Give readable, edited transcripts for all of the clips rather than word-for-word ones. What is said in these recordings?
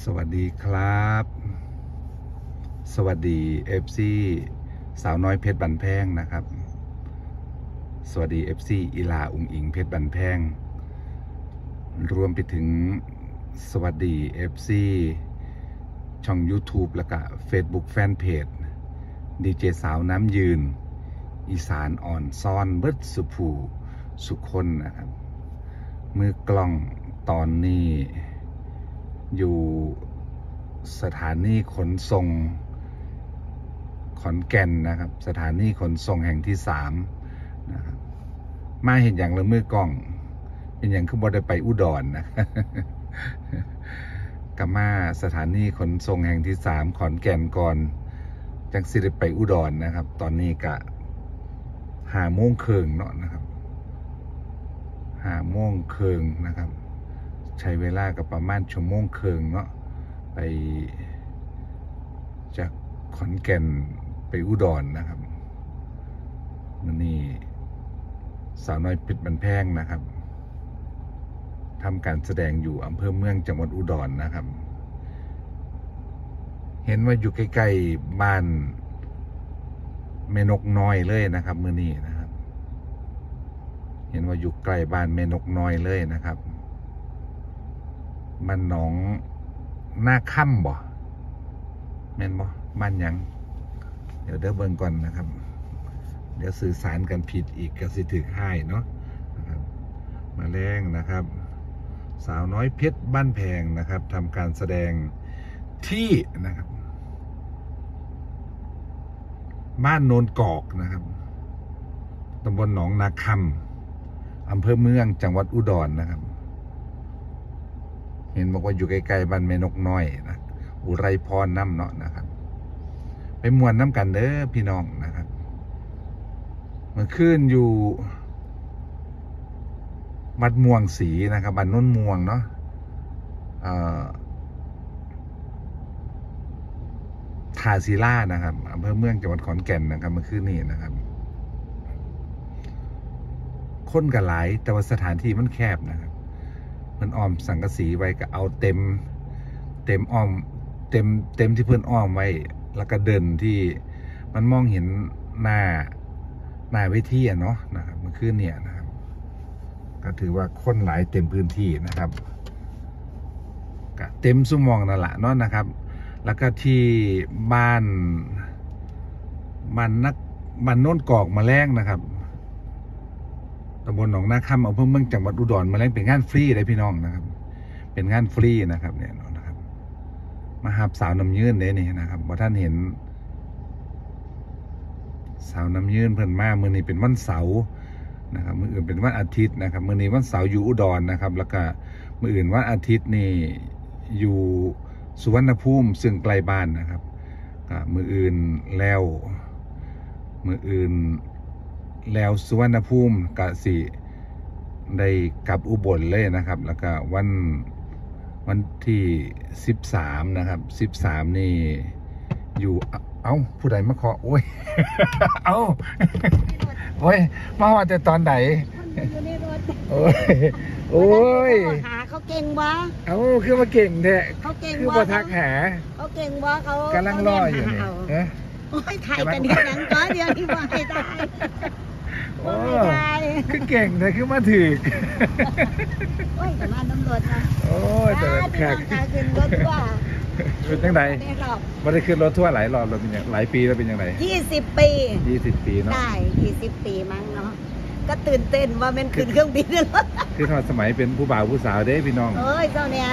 สวัสดีครับสวัสดี FC สาวน้อยเพชรบันแพงนะครับสวัสดี FC อีลาอุงอิงเพชรบันแพงรวมไปถึงสวัสดี FC ช่อง YouTube แล้วก็ Facebook Fanpage ดีเจสาวน้ำยืนอีสานอ่อนซ่อนเบิดสุภูสุคนนะครับมือกล้องตอนนี้อยู่สถานีขนส่งขอนแก่นนะครับสถานีขนส่งแห่งที่3นะครับมาเห็นอย่างละมือกล้องเป็นอย่างคือบ่ได้ไปอุดรนะ กับมาสถานีขนส่งแห่งที่3ขอนแก่นก่อนจังสิได้ไปอุดรนะครับตอนนี้ก็5 โมงครึ่งเนาะนะครับ5 โมงครึ่งนะครับใช้เวลากับประมาณ1 ชั่วโมงครึ่งเนาะไปจากขอนแก่นไปอุดรนะครับมันนี่สาวน้อยเพชรบันแพงนะครับทำการแสดงอยู่อำเภอเมืองจังหวัดอุดรนะครับเห็นว่าอยู่ใกล้ๆบ้านแม่นกน้อยเลยนะครับมื้อนี้นะครับเห็นว่าอยู่ใกล้บ้านแม่นกน้อยเลยนะครับมันหนองหน้าค่ำบ่แม่นบ่บ้านยังเดี๋ยวเบิ่งก่อนนะครับเดี๋ยวสื่อสารกันผิดอีกก็สิถึกให้เนาะนะครับมาแรงนะครับสาวน้อยเพชรบ้านแพงนะครับทำการแสดงที่นะครับบ้านโนนกอกนะครับตำบลหนองนาคำอำเภอเมืองจังหวัดอุดรนะครับเห็นบอกว่าอยู่ใกล้ๆบ้านแม่นกน้อยนะอุไรพรน้ำเนาะนะครับไปมวนน้ำกันเด้อพี่น้องนะครับเมื่อคืนอยู่วัดม่วงสีนะครับบ้านโน้นม่วงเนาะท่าศิลานะครับอำเภอเมืองจังหวัดขอนแก่นนะครับเมื่อคืนนี้นะครับคนก็หลายแต่ว่าสถานที่มันแคบนะครับมันอ้อมสังกะสีไว้ก็เอาเต็มอ้อมเต็มที่เพื่อนอ้อมไว้แล้วก็เดินที่มันมองเห็นหน้าเวทีเนาะนะครับเมื่อคืนเนี่ยนะครับก็ถือว่าคนหลายเต็มพื้นที่นะครับก็เต็มสุ่มมองนั่นแหละเนาะนะครับแล้วก็ที่บ้านโน้นกอกมาแรงนะครับตำบลหนองนาคำอำเภอเมืองจังหวัดอุดรมาแรงเป็นงานฟรีเลยพี่น้องนะครับเป็นงานฟรีนะครับเนี่ยนะครับมาหับสาวน้ำยืนเนี่ยนี่นะครับว่าท่านเห็นสาวน้ำยืนเพิ่นมามื้อนี้เป็นวันเสาร์นะครับมื้ออื่นเป็นวันอาทิตย์นะครับมื้อนี้วันเสาร์อยู่อุดรนะครับแล้วก็มื้ออื่นวันอาทิตย์นี่อยู่สุวรรณภูมิซึ่งใกล้บ้านนะครับก็มื้ออื่นแล้วสุวรรณภูมิกะสิได้กลับอุบลเลยนะครับแล้วก็วันที่13นะครับ13นี่อยู่เอ้าผู้ใดมาขอโอ้ย เอ้าโอ้ยมาว่าแต่ตอนไหนโอ้ยหาเขาเก่งวะเอ้าคือมาเก่งแท้เขาเก่งวะคือมาทักหาเขาเก่งวะเขากำลังรออยู่เนี่ยโอ้ยถ่ายกันเดียวนั้นก็เดียวที่ว่าให้ได้โอ้คือเก่งแต่คือมาถึกโอ้ยแต่มาตำรวจนะโอ้ยแต่แขกขึ้นรถว่าเป็นยังไงไม่ได้ขึ้นรถทั่วหลายรอบเราเป็นยังหลายปีแล้วเป็นยังไง 20 ปี 20 ปีเนาะได้20 ปีมั้งเนาะก็ตื่นเต้นว่ามันขึ้นเครื่องบินแล้วคือตอนสมัยเป็นผู้บ่าวผู้สาวเด้พี่น้องเอ้ยเจ้าเนี่ย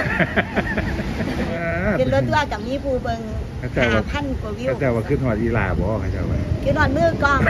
ขึ้นรถว่ากับมีผู้เบิ่ง5,000 กว่าวิวเขาจะว่าขึ้นหอดอีลาบ่เขาจะว่าขึ้นหอดมือกล้อง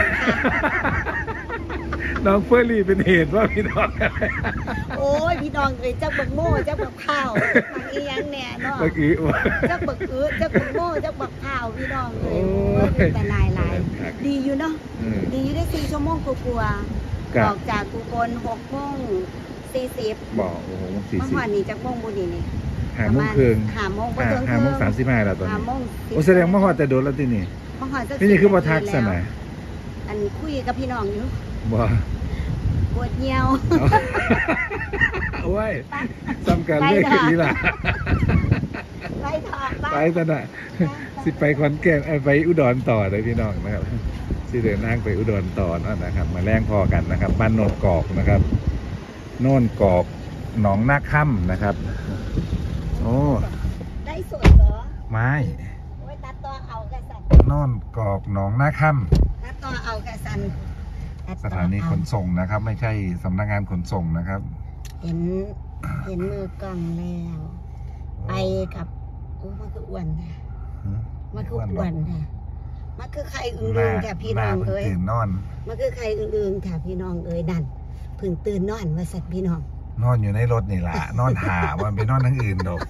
น้องเฟอร์รี่เป็นเหตุว่าพี่น้องโอ้ยพี่น้องเลยจักบักโม่จักบักข้าวมันอีหยังแน่เนาะจักบักจักบักโม่จักบักข้าวพี่น้องเลยแต่หลายดีอยู่เนาะดีอยู่ได้4 ชั่วโมงกว่าออกจากกุบล6 โมง 40 บอกโอ้โห40 เมื่อวานนี้จักโมงบุญนี่ 5 โมงครึ่ง 5 โมง 35แล้วตอนนี้โอ้แสดงว่าฮอดแต่โดนแล้วที่นี่นี่คือบ่ทักซะนะอันคุยกับพี่น้องอยู่บ่ปวดเหี่ยวโอ้ยซ้ำกันเลยคือนี่ล่ะไปถอดบ้าไปซะนะสิไปขอนแก่นไปอุดรต่อเลยพี่น้องนะครับสิเดินทางไปอุดรต่อนะครับ มาแล่งพอกันนะครับบ้านโนนกอกนะครับโน่นกอกหนองนาค่ำนะครับโอ้ได้สดเหรอไม้โอ้ยตัดต่อเอากระสันโน่นกอกหนองนาค่ำตัดต่อเอากระสันตัดสต่อถานีขนส่งนะครับ ไม่ใช่สำนักงานขนส่งนะครับเห็นมือกล้องแล้วไปกับโอ้มันคืออ้วนค่ะมันคืออ้วนค่ะมันคือใครอึ้งๆค่ะพี่น้องเอ้ยตื่นนอนมันคือใครอึ้งๆค่ะพี่น้องเอ้ยนั่นเพิ่งตื่นนอนมาสัตว์พี่น้องนอนอยู่ในรถนี่แหละนอนหาวันไปนอนทั้งอื่นดอก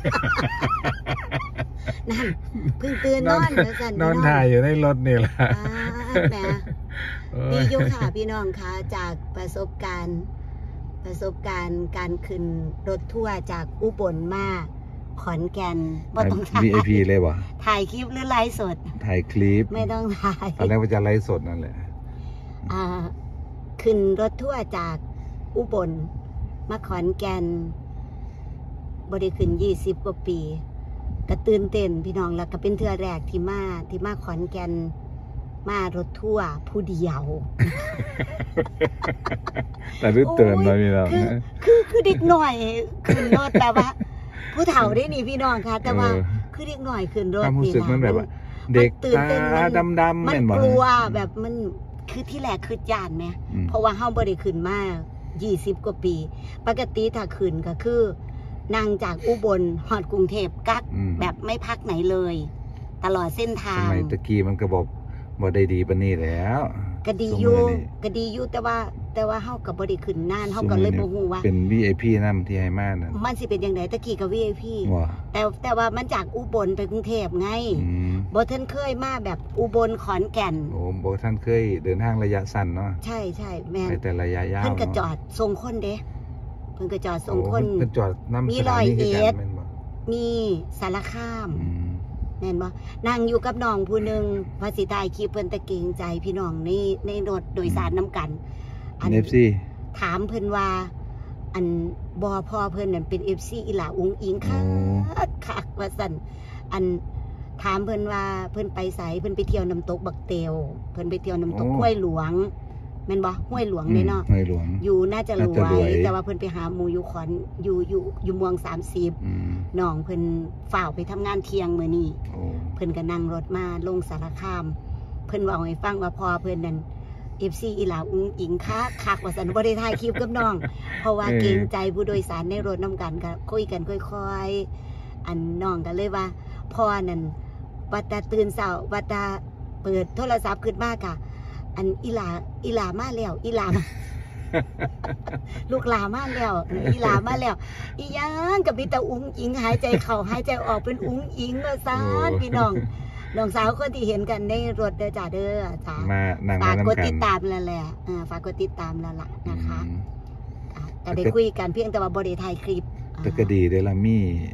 นั่นเพิ่งตื่นนอนมาสัตว์นอนถ่ายอยู่ในรถนี่แหละแหมดีอยู่ค่ะพี่น้องค่ะจากประสบการณ์การขึ้นรถทัวร์จากอุบลมาขอนแก่นบ่ต้องถ่าย VIP เลยวะถ่ายคลิปหรือไลฟ์สดถ่ายคลิปไม่ต้องถ่ายตอนแรกว่าจะไลฟ์สดนั่นแหละขึ้นรถทัวร์จากอุบลมาขอนแก่นบริขึ้น20 กว่าปีก็ตื่นเต้นพี่น้องแล้วก็เป็นเทื่อแรกที่มาขอนแก่นมารถทัวร์ผู้เดียวแต่รู้เตือนมาพี่น้องคือเด็กหน่อยขึ้นรถแต่ว่า ผู้เฒ่าได้นี่พี่น้องค่ะ แต่ว่าคือเด็กหน่อยขึ้นรถความรู้สึกมันแบบว่า เด็กตาดำๆมันแม่นบ่กลัวแบบมันคือที่แรกคือย่านไหมเพราะว่าเฮาบ่ได้ขึ้นมา20 กว่าปี ปกติถ้าขึ้นก็คือนั่งจากอุบลฮอดกรุงเทพกักแบบไม่พักไหนเลย ตลอดเส้นทาสงมัยตะกี้มันก็บอกบ่ได้ดีปานนี้แล้วก็ดีอยู่แต่ว่าเฮาก็บ่ได้ขึ้นนานเฮาก็เลยบ่ฮู้ว่าเป็น VIP นำที่ให้มานั่นมันสิเป็นจังไดตะกี้ก็ VIP ว่าแต่ว่ามันจากอุบลไปกรุงเทพไงบ่ทันเคยมาแบบอุบลขอนแก่นโอ้บ่ท่านเคยเดินทางระยะสั้นเนาะใช่แม่นไปแต่ระยะยาวเพิ่นก็จอดส่งคนเด้เพิ่นก็จอดส่งคนเพิ่นจอดนำมีสถานีคือ 100 กันแม่นบ่มีสารคามแม่นบ่นั่งอยู่กับน้องผู้หนึงภาษีตายคลิปเพิ่นตะเกรงใจพี่น้องในรถโดยสารนํกัน FC ถามเพิ่นว่าอันบ่พ่อเพิ่นนั่นเป็น FC อีหลาอุ๋งอิงค่ะคักว่าซั่นอันถามเพิ่นว่าเพิ่นไปไสเพิ่นไปเที่ยวน้ำตกบักเตียวเพิ่นไปเที่ยวน้ำตกห้วยหลวงแม่นบ่ห้วยหลวงเด้เนาะห้วยหลวงอยู่น่าจะรวยแต่ว่าเพิ่นไปหาหมู่อยู่ขอนอยู่เมือง30น้องเพิ่นฝ่าวไปทำงานเที่ยงมื้อนี้เพิ่นก็นั่งรถมาลงสารคามเพิ่นเว้าให้ฟังว่าพ่อเพิ่นนั่น FC อีหลาอุ้งอิงคักว่าซั่นบ่ได้ถ่ายคลิปกับน้องเพราะว่าเกรงใจผู้โดยสารในรถนํกันก็คุยกันค่อยๆอันน้องก็เลยว่าพ่อนั่นว่าแต่ตื่นเช้าว่าแต่เปิดโทรศัพท์ขึ้นมาก็อันอีหลามาแล้วอีหลามา ลูกหลามาแล้วอีหลามาแล้วอีหยังกับมีแต่อุ้งอิงหายใจเข้าหายใจออกเป็นอุ้งอิงว่าซั่นพี่น้องสาวคนที่เห็นกันในรถเด้อจ้าเด้อจ้าฝากกดติดตามแล้วแหละฝากกดติดตามแล้วล่ะนะคะแต่ได้คุยกันเพียงแต่ว่าบ่ได้ถ่ายคลิปแต่ก็ดีเด้อล่ะมี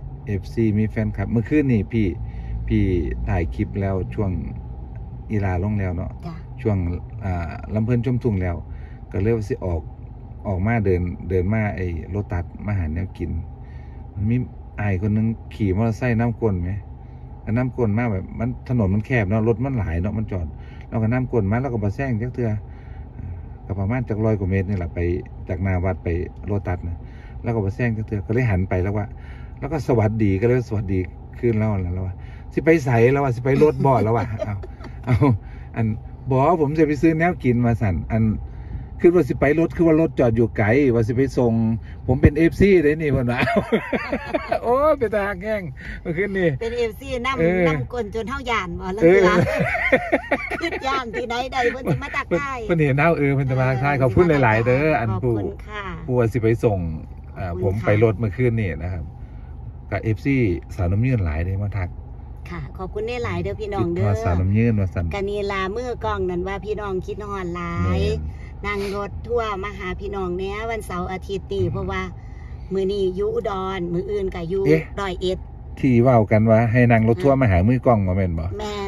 FC มีแฟนคลับเมื่อคืนนี่พี่ถ่ายคลิปแล้วช่วงอีลาลงแล้วเนาะช่วงลำเพิ่นชมทุ่งแล้วก็เรียกว่าสิออกมาเดินมาไอ้รถตัดมาหาแนวกินมันมีอ้ายคนนึงขี่มอเตอร์ไซค์น้ำกลนไหมน้ำกลนมากแบบมันถนนมันแคบเนาะรถมันหลายเนาะมันจอดเราก็น้ำกลนมาแล้วก็มาแซงจักเทื่อก็ประมาณจาก100 กว่าเมตรนี่แหละไปจากนาวัดไปโรตัสนะแล้วก็มาแซงจักเทื่อก็เลยหันไปแล้วว่าแล้วก็สวัสดีก็เลยสวัสดีขึ้นแล้วแล้วว่าสิไปใส่แล้วว่าสิไปรถบ่อแล้วว่าเอาอันบอกผมจะไปซื้อแนวกินมาสั่นอันคือว่าสิไปรถคือว่ารถจอดอยู่ไกลว่าสิไปส่งผมเป็น FC เลยนี่คนว่าโอ้เป็นตาแง่งเมื่อคืนนี่เป็น FC น้ำกลนจนเท่าย่านบ่แล้วคือขึ้นย่านที่ไหนใดเพิ่นสิมาตักทายเพิ่นเห็นเฮาเพิ่นจะมาทักทายขอบคุณหลายๆเด้ออันปู่ว่าสิไปส่งผมไปรถเมื่อคืนนี่นะครับกับ FC สาวน้ำยืนหลายเด้มาทักค่ะขอบคุณได้หลายเด้อพี่น้องเด้อสาวน้ำยืนว่าสั่นกะนีลามือกล้องนั่นว่าพี่น้องคิดฮอดหลายนั่งรถทั่วมาหาพี่น้องเนี้ยวันเสาร์อาทิตย์เพราะว่ามือนี้อยู่อุดรมืออื่นก็อยู่101 ที่ว่ากันว่าให้นั่งรถทั่วมาหามือกล้องมาแม่นบ่แม่น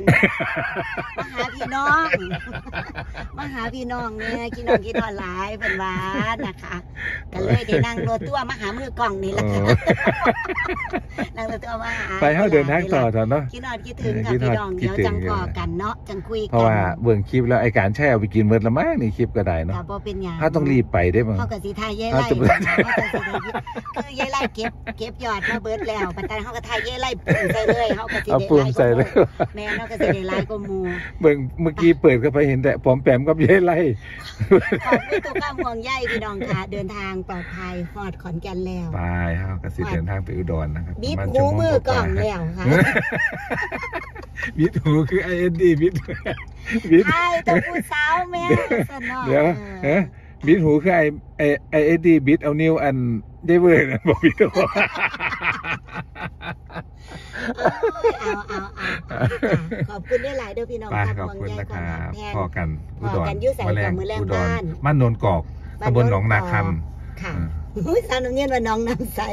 มาหาพี่น้อง มาหาพี่น้องเนี่ยพี่น้องคิดทอดหลายเป็นว่านะคะก็เลยได้นั่งรถตัวมาหามือกล่องนี่แหละนั่งรถตัวมาหาไปเฮาเดินทางต่อเถอะเนาะคิดนอดคิดถึงกับพี่น้องเดี๋ยวจังพอกันเนาะจังคุยกันเพราะว่าเบื้องคลิปแล้วไอ้การแช่เอาไปกินเบิดละมั้งนี่คลิปก็ได้เนาะบ่เป็นหยังถ้าต้องรีบไปได้มั้งเฮาก็สิทายเย่ไล่คือเย่ไล่เก็บยอดมาเบิดแล้วปัจจัยเฮาก็ทายเย่ไล่ปุ่มใส่เลยเฮาก็สิได้ไล่ใส่เลยแม่เนาะก็สิได้ไล่ก็หมู่เมื่อกี้เปิดเข้าไปเห็นแต่ปอมแปมกับเย่ไล่ขอบคุณตัวก้ามห่วงใยพี่น้องค่ะเดินทางปลอดภัยฮอดขอนแก่นแล้วไปเฮาก็สิเดินทางไปอุดรนะครับบิดหูมือกล่องแล้วค่ะบิดหูคือ IND บิดใช่ตัวผู้สาวแม่สนอเดี๋ยวบิดหูคือIND บิดเอานิ้วอันได้เวอร์นะบอกบิดหูขอบคุณได้หลายเด้อพี่น้องขอบคุณนะครับพอกันอุดรบ้านโนนกอกตำบลหนองนาคำค่ะสาวน้ำเย็นว่าน้องน้ำใส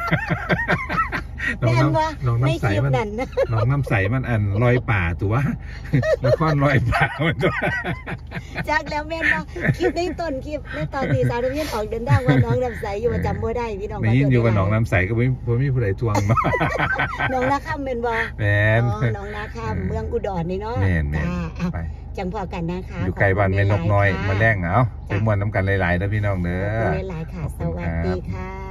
น้องน้ำใสมันน้องน้ำใสมันอันลอยป่าตัวละครลอยป่ามันตัวจากแล้วแม่ว่าคลิปในต้นคลิปในตอนที่สาวน้ำเย็นออกเดินทางว่าน้องน้ำใสอยู่จำบ่ได้พี่น้องไม่ยินอยู่ว่าน้องน้ำใสก็ไม่มีผู้ใดทวงมาน้องนาคำเป็นบ่แม่น้องนาคำเมืองอุดรนี่เนาะไปจังพอกันนะคะอยู่ไกลบ้านแม่นกน้อยมาแรงเอาไปม่วนน้ำกันหลายๆนะพี่น้องเด้อหลายๆค่ะสวัสดีค่ะ